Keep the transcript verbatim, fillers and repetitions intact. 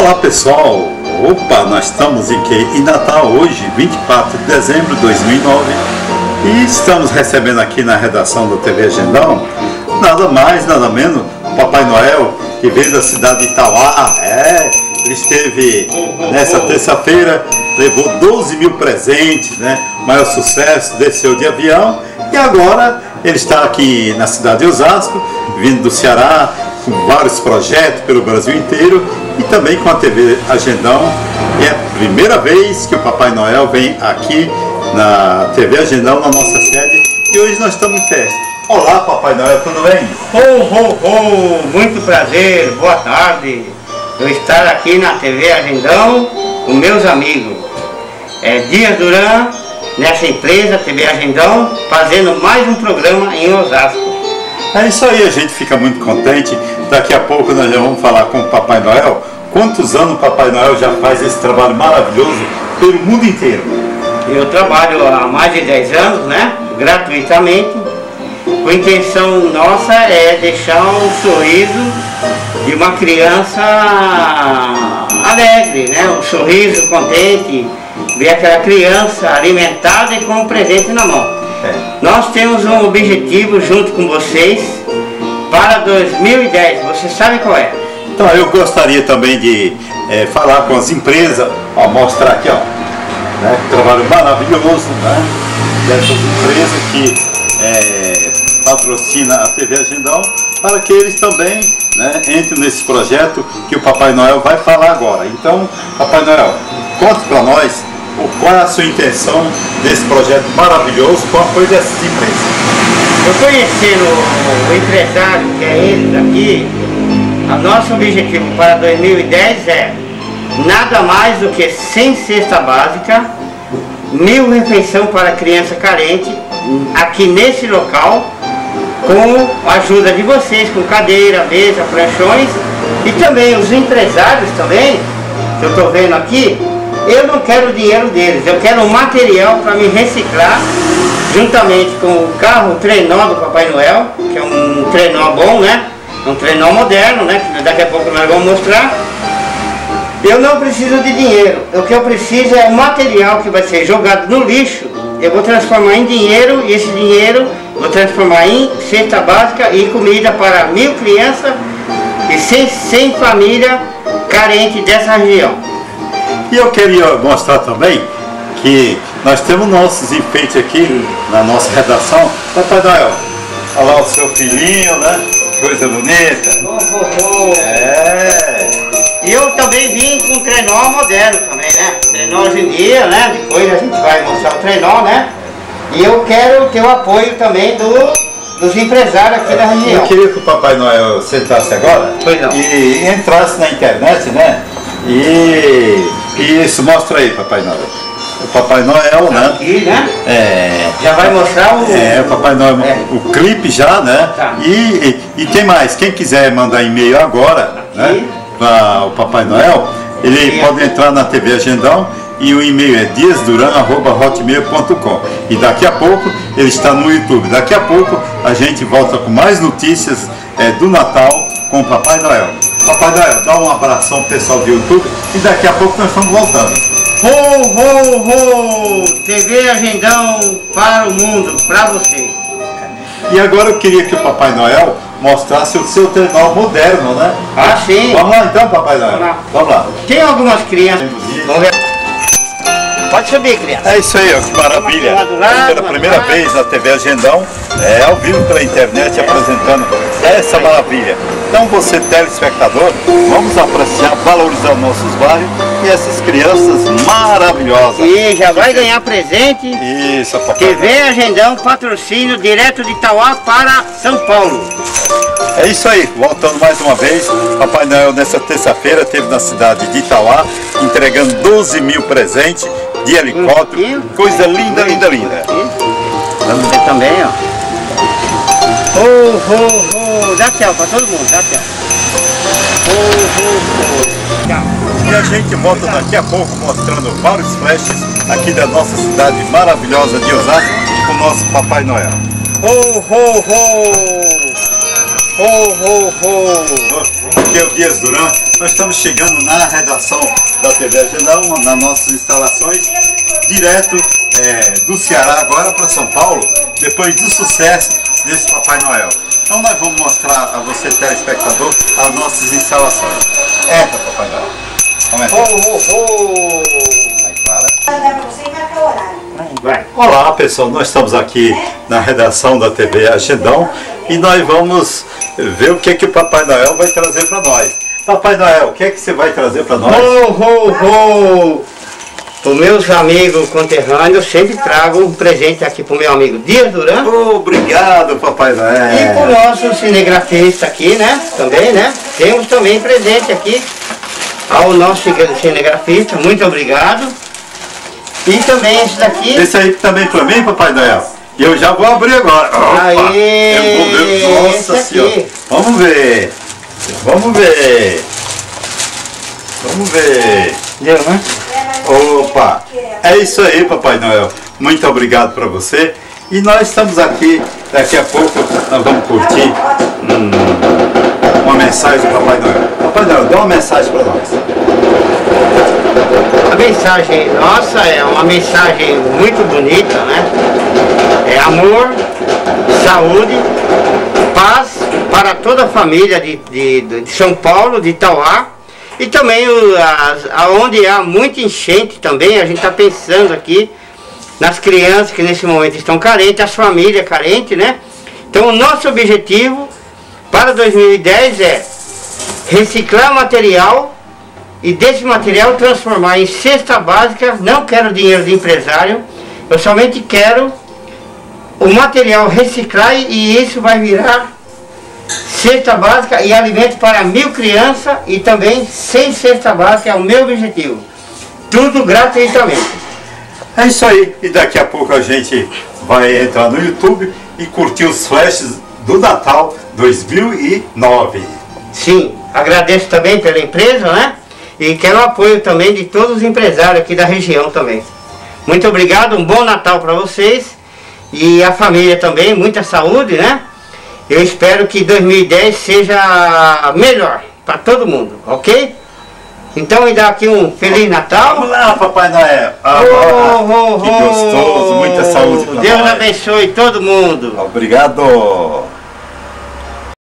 Olá pessoal, opa, nós estamos em que? Em Natal hoje, vinte e quatro de dezembro de dois mil e nove, e estamos recebendo aqui na redação da T V Agendão nada mais, nada menos, o Papai Noel, que veio da cidade de Itauá. É, ele esteve nessa terça-feira, levou doze mil presentes, né? O maior sucesso, desceu de avião e agora ele está aqui na cidade de Osasco, vindo do Ceará, com vários projetos pelo Brasil inteiro e também com a T V Agendão. É a primeira vez que o Papai Noel vem aqui na T V Agendão, na nossa sede, e hoje nós estamos em festa. Olá Papai Noel, tudo bem? Ho, ho, ho, muito prazer, boa tarde. Eu estar aqui na T V Agendão com meus amigos é, Dias Duran, nessa empresa T V Agendão, fazendo mais um programa em Osasco. É isso aí, a gente fica muito contente. Daqui a pouco nós já vamos falar com o Papai Noel. Quantos anos o Papai Noel já faz esse trabalho maravilhoso pelo mundo inteiro? Eu trabalho há mais de dez anos, né? Gratuitamente. A intenção nossa é deixar um sorriso de uma criança alegre, né? Um sorriso contente, ver aquela criança alimentada e com um presente na mão. É. Nós temos um objetivo junto com vocês para dois mil e dez, você sabe qual é? Então eu gostaria também de é, falar com as empresas, ó, mostrar aqui, ó, né, trabalho maravilhoso, né, dessas empresas que é, patrocinam a T V Agendão, para que eles também, né, entrem nesse projeto que o Papai Noel vai falar agora. Então, Papai Noel, conte para nós qual é a sua intenção desse projeto maravilhoso com o apoio dessas empresas. Eu conhecendo o empresário, que é ele daqui, o nosso objetivo para dois mil e dez é nada mais do que cem cesta básica, mil refeição para criança carente, aqui nesse local, com a ajuda de vocês, com cadeira, mesa, pranchões, e também os empresários também, que eu estou vendo aqui. Eu não quero o dinheiro deles, eu quero o material para me reciclar, juntamente com o carro, o trenó do Papai Noel, que é um trenó bom, né? Um trenó moderno, né? Que daqui a pouco nós vamos mostrar. Eu não preciso de dinheiro, o que eu preciso é o material que vai ser jogado no lixo. Eu vou transformar em dinheiro, e esse dinheiro vou transformar em cesta básica e comida para mil crianças e cem, cem famílias carentes dessa região. E eu queria mostrar também que nós temos nossos enfeites aqui na nossa redação. Papai Noel, olha lá o seu filhinho, né? Coisa bonita. Oh, oh, oh. É. E eu também vim com trenó moderno também, né? Trenó hoje em dia, né? Depois a gente vai mostrar o trenó, né? E eu quero ter o apoio também do, dos empresários aqui da região. Eu queria que o Papai Noel sentasse agora pois não. e entrasse na internet, né? E isso, mostra aí, Papai Noel. O Papai Noel, né? Aqui, né? É, já vai mostrar o... É, o Papai Noel, é. o clipe já, né? Tá. E, e, e tem mais, quem quiser mandar e-mail agora, aqui, né? Para o Papai Noel, ele aqui, pode entrar na T V Agendão e o e-mail é dias duran arroba hotmail ponto com. E daqui a pouco ele está no YouTube. Daqui a pouco a gente volta com mais notícias é, do Natal com o Papai Noel. Papai Noel, dá um abração ao pessoal do YouTube e daqui a pouco nós estamos voltando. Ho, ho, ho! T V Agendão para o mundo, para vocês. E agora eu queria que o Papai Noel mostrasse o seu trenó moderno, né? Ah, sim. Vamos lá então, Papai Noel. Vamos lá. Vamos lá. Tem algumas crianças. Vamos ver. Pode subir, criança. É isso aí, ó, que maravilha. Pela primeira vez na T V Agendão, é, ao vivo pela internet, apresentando essa maravilha. Então você, telespectador, vamos apreciar, valorizar nossos bairros e essas crianças maravilhosas. E já vai ganhar presente. Isso, Papai. T V Agendão, patrocínio direto de Itauá para São Paulo. É isso aí, voltando mais uma vez, Papai Noel nessa terça-feira esteve na cidade de Itauá, entregando doze mil presentes de helicóptero, coisa linda, linda, linda. Vamos ver também, ó. Oh, oh, oh. Dá tchau para todo mundo, dá tchau. Oh, oh, oh. Tchau. E a gente volta daqui a pouco mostrando vários flashes aqui da nossa cidade maravilhosa de Osasco com o nosso Papai Noel. Oh, oh, oh. Ho, ho, ho! Aqui é o Dias Duran, Nós estamos chegando na redação da T V Agendão, nas nossas instalações, direto é, do Ceará agora para São Paulo, depois do sucesso desse Papai Noel. Então nós vamos mostrar a você, telespectador, as nossas instalações. Entra, Papai Noel. Começa. Ho, ho, ho. Vai, Clara. Vai. Olá pessoal, nós estamos aqui na redação da T V Agendão e nós vamos ver o que, que o Papai Noel vai trazer para nós. Papai Noel, o que é que você vai trazer para nós? Ho, ho, ho. Os meus amigos conterrâneos, eu sempre trago um presente aqui para o meu amigo Dias Duran. Oh, obrigado, Papai Noel. E para o nosso cinegrafista aqui, né? Também, né? Temos também presente aqui ao nosso cinegrafista. Muito obrigado. E também esse daqui. Esse aí também para mim, Papai Noel. E eu já vou abrir agora. Opa, Aê, eu vou ver. Nossa esse Senhora. aqui. Vamos ver. Vamos ver. Vamos ver. Deu, né? Opa, é isso aí, Papai Noel. Muito obrigado para você. E nós estamos aqui, daqui a pouco nós vamos curtir hum, uma mensagem do Papai Noel. Papai Noel, dá uma mensagem para nós. A mensagem nossa é uma mensagem muito bonita, né? É amor, saúde, paz para toda a família de, de, de São Paulo, de Itauá. E também o, as, aonde há muita enchente também, a gente está pensando aqui nas crianças que nesse momento estão carentes, as famílias carentes, né? Então o nosso objetivo para dois mil e dez é reciclar material e desse material transformar em cesta básica. Não quero dinheiro de empresário, eu somente quero o material reciclar e isso vai virar cesta básica e alimento para mil crianças e também sem cesta básica, é o meu objetivo. Tudo gratuitamente. É isso aí. E daqui a pouco a gente vai entrar no YouTube e curtir os flashes do Natal dois mil e nove. Sim, agradeço também pela empresa, né? E quero o apoio também de todos os empresários aqui da região também. Muito obrigado, um bom Natal para vocês e a família também, muita saúde, né? Eu espero que dois mil e dez seja melhor para todo mundo, ok? Então me dá aqui um Feliz Natal. Vamos lá, Papai Noel. Ah, oh, oh, que gostoso, muita saúde para nós. Deus abençoe todo mundo. Obrigado.